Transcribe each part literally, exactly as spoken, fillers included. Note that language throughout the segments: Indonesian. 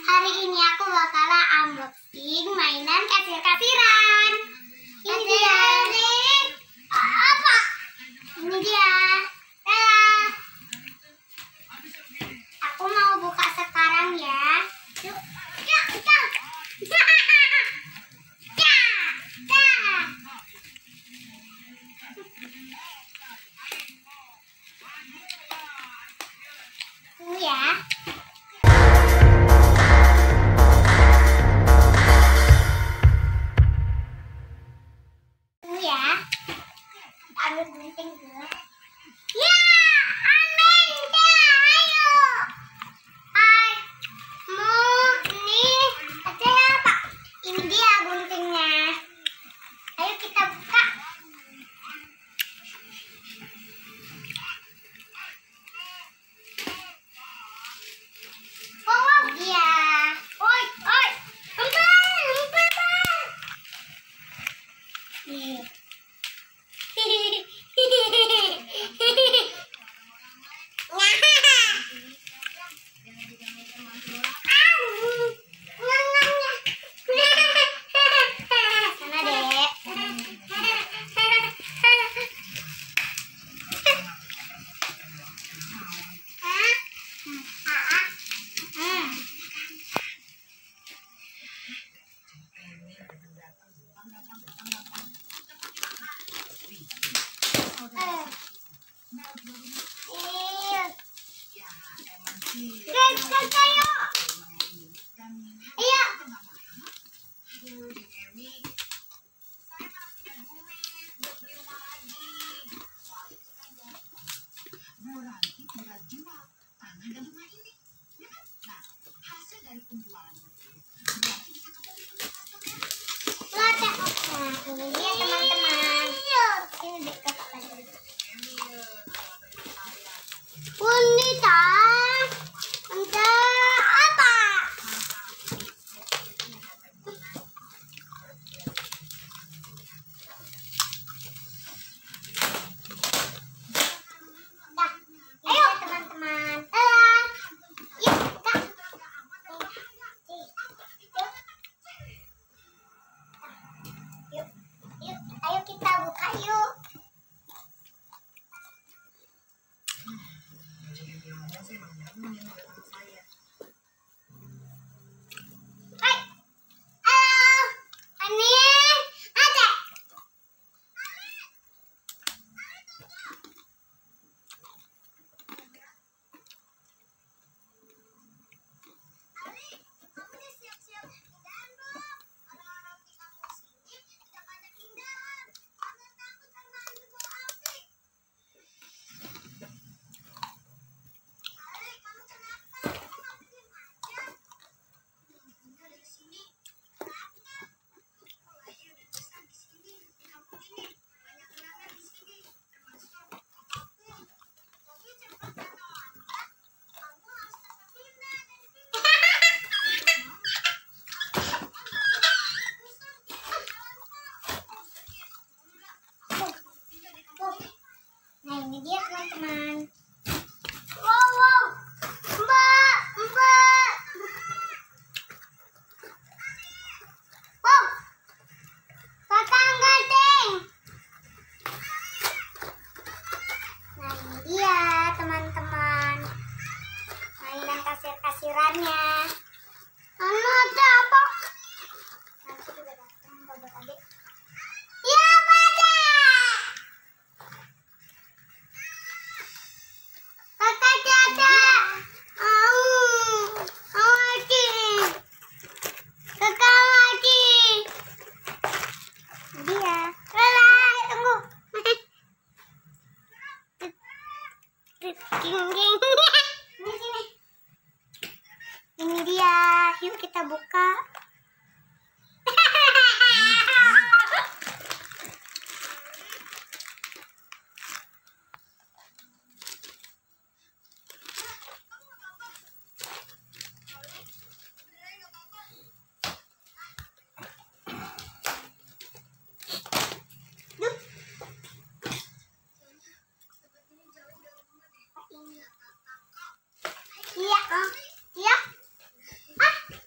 Hari ini aku bakalan unboxing mainan kasir-kasiran. Ini dia. Apa? Ini dia. Dah. Aku mau buka sekarang ya. Yuk. Yuk, yuk. Tunggu ya. Tunggu ya. Ambil gunting dulu. Ya, ambil dah, ayo. Hai, mau nih ada apa? Ini dia guntingnya. Ayo kita buka. Oh, iya. Oi, oi. Empat, empat, empat. Nih. Guys, guys, ayo. Ayo. Nah, ini dia teman-teman. Ini dekat lagi. Wanita. Untuk apa? Dah, ayo teman-teman. Dah. Yuk, dah. Yuk, yuk, ayo kita buka yuk. Hai, halo, Ani, ada. Nah, ini dia teman-teman. Wow, wow. Mbak, mbak. Wow. Kakak ganteng. Nah, ini dia teman-teman. Mainan kasir-kasirannya. Anu ada apa? Nanti juga datang buat adik. Ya, pada. Kakak ada. Au. Au lagi. Kakak lagi. Dia. Lala, tunggu. Ini sini. Ini dia. Yuk kita buka. Iya, iya. Ah.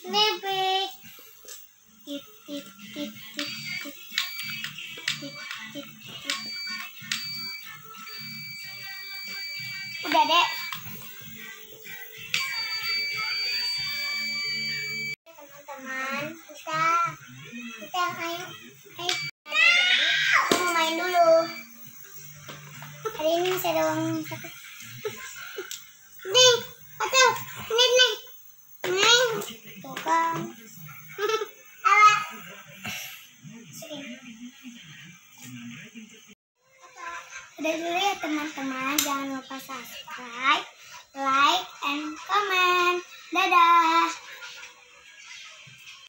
Bebek. Tip tip tip tip tip tip tip tip. Udah dek. Teman-teman, kita kita ayo ayo. Aku mau main dulu. Hari ini masih ada uang satu. Nih, atau nih nih. Nih, tuh kan. Ala. Udah dulu ya teman-teman, jangan lupa subscribe, like, and comment. Dadah.